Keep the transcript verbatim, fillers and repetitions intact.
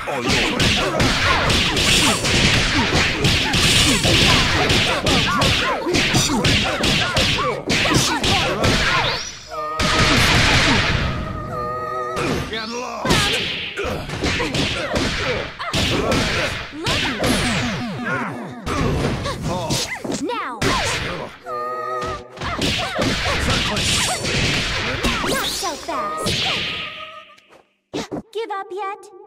Get lost! Now! Not so fast! Give up yet?